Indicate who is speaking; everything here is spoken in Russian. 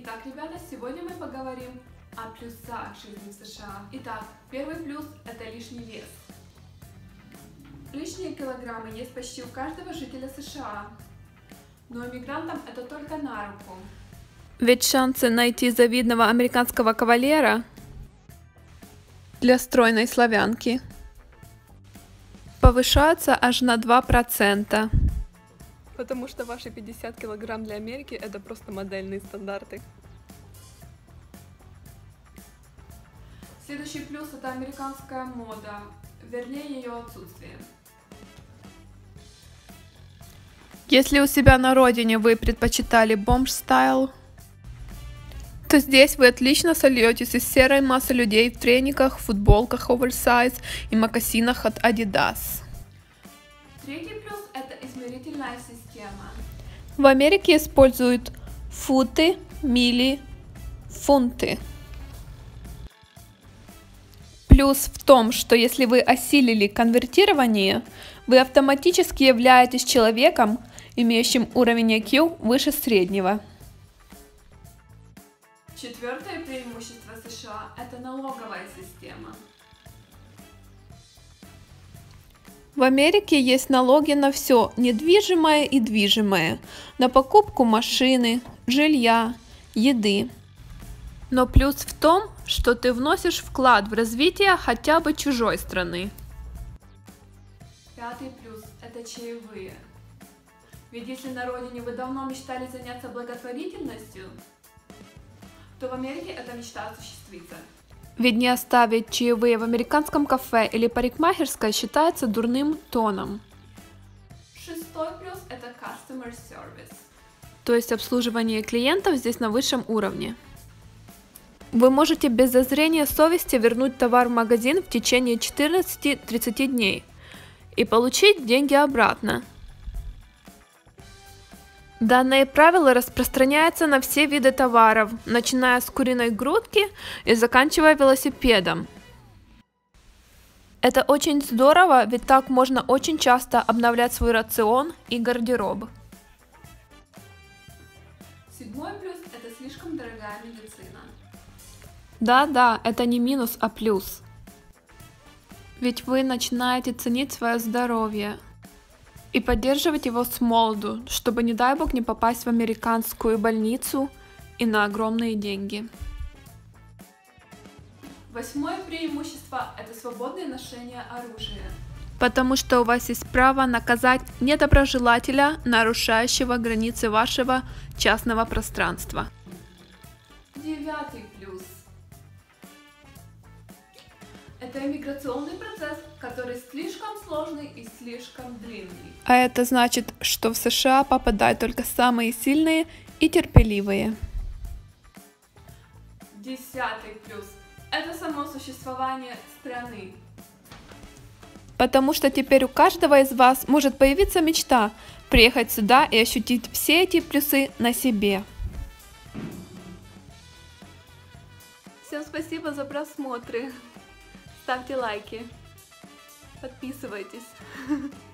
Speaker 1: Итак, ребята, сегодня мы поговорим о плюсах жизни в США. Итак, первый плюс – это лишний вес. Лишние килограммы есть почти у каждого жителя США, но иммигрантам это только на руку.
Speaker 2: Ведь шансы найти завидного американского кавалера для стройной славянки повышаются аж на 2%. Потому что ваши 50 килограмм для Америки это просто модельные стандарты.
Speaker 1: Следующий плюс – это американская мода, вернее ее отсутствие.
Speaker 2: Если у себя на родине вы предпочитали бомж-стайл, то здесь вы отлично сольетесь из серой массы людей в трениках, футболках оверсайз и мокасинах от Adidas.
Speaker 1: Третий плюс – это измерительная система.
Speaker 2: В Америке используют футы, мили, фунты. Плюс в том, что если вы осилили конвертирование, вы автоматически являетесь человеком, имеющим уровень IQ выше среднего.
Speaker 1: Четвертое преимущество США – это налоговая система.
Speaker 2: В Америке есть налоги на все недвижимое и движимое, на покупку машины, жилья, еды. Но плюс в том, что ты вносишь вклад в развитие хотя бы чужой страны.
Speaker 1: Пятый плюс – это чаевые. Ведь если на родине вы давно мечтали заняться благотворительностью, то в Америке эта мечта осуществится.
Speaker 2: Ведь не оставить чаевые в американском кафе или парикмахерской считается дурным тоном.
Speaker 1: Шестой плюс – это customer service.
Speaker 2: То есть обслуживание клиентов здесь на высшем уровне. Вы можете без зазрения совести вернуть товар в магазин в течение 14-30 дней и получить деньги обратно. Данное правило распространяется на все виды товаров, начиная с куриной грудки и заканчивая велосипедом. Это очень здорово, ведь так можно очень часто обновлять свой рацион и гардероб.
Speaker 1: Седьмой плюс – это слишком дорогая медицина.
Speaker 2: Да, это не минус, а плюс. Ведь вы начинаете ценить свое здоровье и поддерживать его с молоду, чтобы, не дай бог, не попасть в американскую больницу и на огромные деньги.
Speaker 1: Восьмое преимущество – это свободное ношение оружия.
Speaker 2: Потому что у вас есть право наказать недоброжелателя, нарушающего границы вашего частного пространства.
Speaker 1: Девятый плюс – это иммиграционный процесс, который слишком сложный и слишком длинный.
Speaker 2: А это значит, что в США попадают только самые сильные и терпеливые.
Speaker 1: Десятый плюс – это само существование страны.
Speaker 2: Потому что теперь у каждого из вас может появиться мечта приехать сюда и ощутить все эти плюсы на себе. Всем спасибо за просмотры. Ставьте лайки. Подписывайтесь.